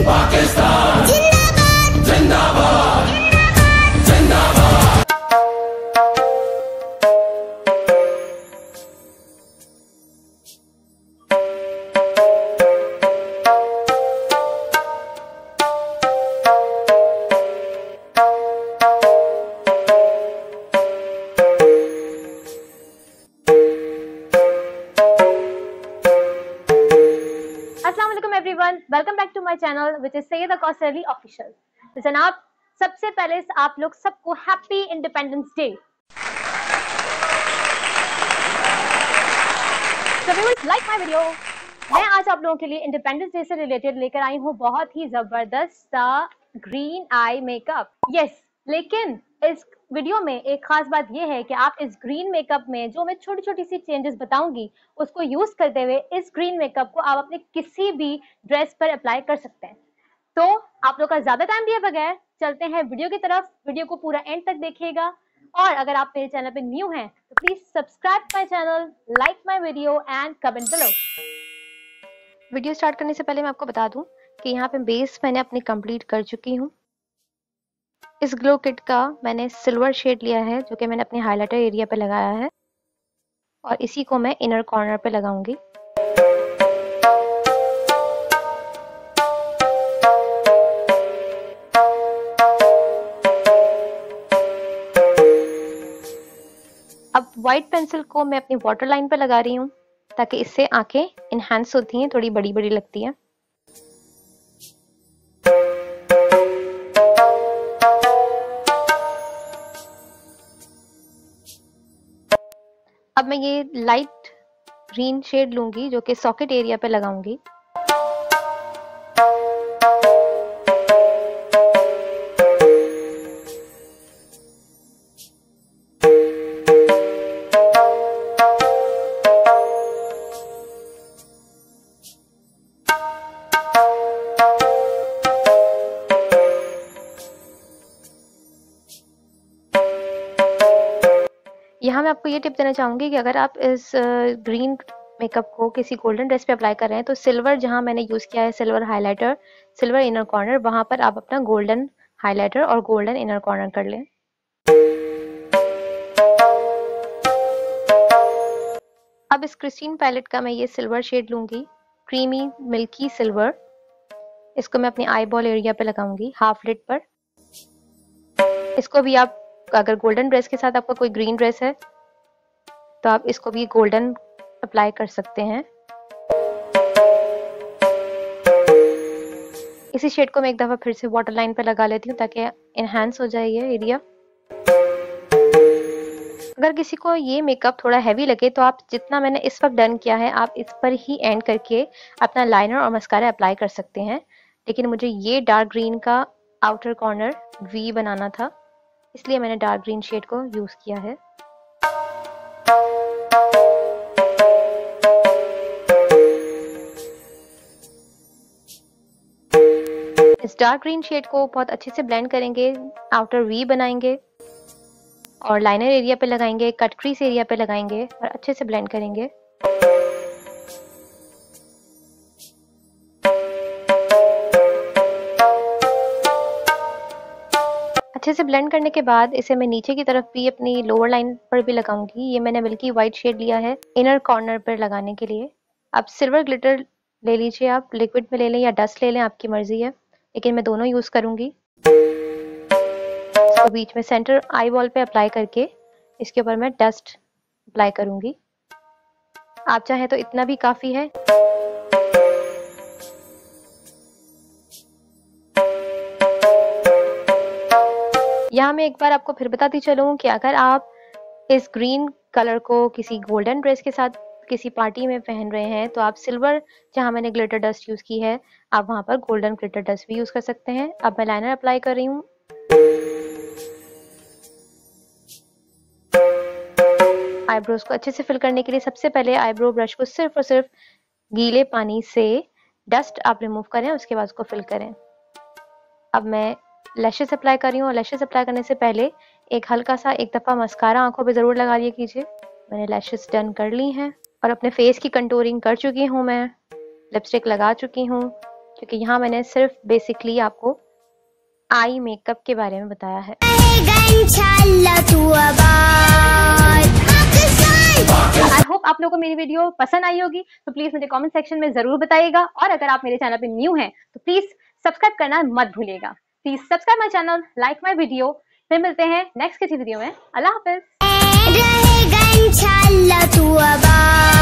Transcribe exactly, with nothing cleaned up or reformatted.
पाकिस्तान जिंदाबाद जिंदाबाद जिंदाबाद। अस्सलामुअलैकुम everyone, welcome back to my channel which is Syeda Kausar Ali official. तो जनाब, सबसे पहले आप लोग सबको happy independence day. So viewers, like my video. मैं आज आप लोगों के लिए इंडिपेंडेंस डे से रिलेटेड लेकर आई हूँ बहुत ही जबरदस्त ग्रीन आई मेकअप। यस, लेकिन इस वीडियो में एक खास बात यह है कि आप इस ग्रीन मेकअप में जो मैं छोटी छोटी सी चेंजेस बताऊंगी उसको यूज करते हुए इस ग्रीन मेकअप को आप अपने किसी भी ड्रेस पर अप्लाई कर सकते हैं। तो आप लोग का ज्यादा टाइम दिए बगैर चलते हैं वीडियो की तरफ। वीडियो को पूरा एंड तक देखिएगा और अगर आप मेरे चैनल पे न्यू हैं तो please subscribe my channel, like my video and comment below. Video start करने से पहले मैं आपको बता दूं कि यहाँ पे बेस मैंने अपनी कंप्लीट कर चुकी हूँ। इस ग्लो किट का मैंने सिल्वर शेड लिया है जो कि मैंने अपने हाइलाइटर एरिया पे लगाया है और इसी को मैं इनर कॉर्नर पे लगाऊंगी। अब व्हाइट पेंसिल को मैं अपनी वाटर लाइन पे लगा रही हूँ ताकि इससे आंखें इनहैंस होती हैं, थोड़ी बड़ी बड़ी लगती हैं। अब मैं ये लाइट ग्रीन शेड लूंगी जो कि सॉकेट एरिया पे लगाऊंगी। यहाँ मैं आपको ये टिप देना चाहूंगी कि अगर आप इस ग्रीन मेकअप को किसी गोल्डन ड्रेस पे अप्लाई कर रहे हैं तो सिल्वर जहाँ मैंने यूज किया है, silver highlighter, silver inner corner, वहां पर आप अपना गोल्डन हाइलाइटर और गोल्डन इनर कॉर्नर कर लें। अब इस क्रिस्टीन पैलेट का मैं ये सिल्वर शेड लूंगी, क्रीमी मिल्की सिल्वर। इसको मैं अपनी आई बॉल एरिया पे लगाऊंगी, हाफ लिड पर। इसको भी आप अगर गोल्डन ड्रेस के साथ आपका कोई ग्रीन ड्रेस है तो आप इसको भी गोल्डन अप्लाई कर सकते हैं। इसी शेड को मैं एक दफा फिर से वाटर लाइन पर लगा लेती हूँ ताकि इनहैंस हो जाए ये एरिया। अगर किसी को ये मेकअप थोड़ा हैवी लगे तो आप जितना मैंने इस वक्त डन किया है आप इस पर ही एंड करके अपना लाइनर और मस्कारा अप्लाई कर सकते हैं। लेकिन मुझे ये डार्क ग्रीन का आउटर कॉर्नर वी बनाना था, इसलिए मैंने डार्क ग्रीन शेड को यूज किया है। इस डार्क ग्रीन शेड को बहुत अच्छे से ब्लेंड करेंगे, आउटर वी बनाएंगे और लाइनर एरिया पे लगाएंगे, कट क्रीज एरिया पे लगाएंगे और अच्छे से ब्लेंड करेंगे। अच्छे से ब्लेंड करने के बाद इसे मैं नीचे की तरफ भी अपनी लोअर लाइन पर भी लगाऊंगी। ये मैंने मिल्की वाइट शेड लिया है इनर कॉर्नर पर लगाने के लिए। अब सिल्वर ग्लिटर ले लीजिए, आप लिक्विड में ले लें या डस्ट ले लें, आपकी मर्जी है, लेकिन मैं दोनों यूज करूंगी। इसको बीच में सेंटर आई बॉल पे अप्लाई करके इसके ऊपर मैं डस्ट अप्लाई करूंगी। आप चाहें तो इतना भी काफी है। यहाँ मैं एक बार आपको फिर बताती चलूँ कि अगर आप इस ग्रीन कलर को किसी गोल्डन ड्रेस के साथ किसी पार्टी में पहन रहे हैं तो आप सिल्वर जहाँ मैंने ग्लिटर डस्ट यूज की है आप वहां पर गोल्डन ग्लिटर डस्ट भी यूज कर सकते हैं। अब मैं लाइनर अप्लाई कर रही हूँ। आईब्रोज को अच्छे से फिल करने के लिए सबसे पहले आईब्रो ब्रश को सिर्फ और सिर्फ गीले पानी से डस्ट आप रिमूव करें, उसके बाद उसको फिल करें। अब मैं लैशेस अप्लाई कर रही हूँ और लैशेस अप्लाई करने से पहले एक हल्का सा एक दफ़ा मस्कारा आंखों पे ज़रूर लगा लिया कीजिए। मैंने लैशेस डन कर ली हैं और अपने फेस की कंटूरिंग कर चुकी हूँ, मैं लिपस्टिक लगा चुकी हूँ। क्योंकि यहाँ मैंने सिर्फ बेसिकली आपको आई मेकअप के बारे में बताया है। आई होप आप लोगों को मेरी वीडियो पसंद आई होगी, तो प्लीज मुझे कमेंट सेक्शन में जरूर बताइएगा। और अगर आप मेरे चैनल पे न्यू हैं तो प्लीज सब्सक्राइब करना मत भूलिएगा। Please subscribe my channel, like my video. फिर मिलते हैं नेक्स्ट किसी वीडियो में। अल्लाह हाफिज।